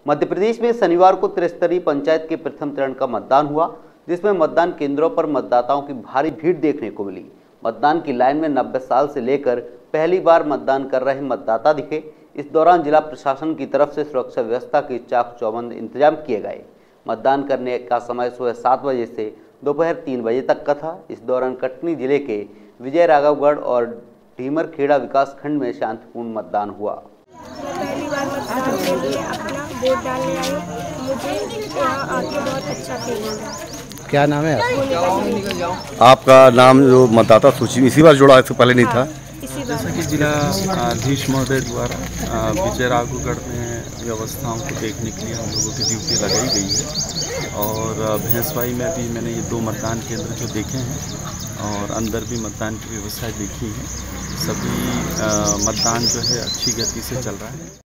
मध्य प्रदेश में शनिवार को त्रिस्तरीय पंचायत के प्रथम चरण का मतदान हुआ, जिसमें मतदान केंद्रों पर मतदाताओं की भारी भीड़ देखने को मिली। मतदान की लाइन में 90 साल से लेकर पहली बार मतदान कर रहे मतदाता दिखे। इस दौरान जिला प्रशासन की तरफ से सुरक्षा व्यवस्था के चाक चौबंद इंतजाम किए गए। मतदान करने का समय सुबह 7 बजे से दोपहर 3 बजे तक का था। इस दौरान कटनी जिले के विजय राघवगढ़ और ढीमरखेड़ा विकास खंड में शांतिपूर्ण मतदान हुआ। पहली बार मतदान के लिए अपना वोट डालने आई। मुझे यहाँ आके बहुत अच्छा फील हुआ। क्या नाम है आपका? आपका नाम जो मतदाता सूची में इसी बार जुड़ा है, इससे पहले नहीं था? जैसा कि जिलाधीश महोदय द्वारा विजय राघवगढ़ में व्यवस्थाओं को देखने के लिए हम लोगों की ड्यूटी लगाई गई है और भैंसवाई में भी मैंने ये 2 मतदान केंद्र जो देखे हैं और अंदर भी मतदान की व्यवस्थाएं देखी हैं। सभी मतदान जो है अच्छी गति से चल रहा है।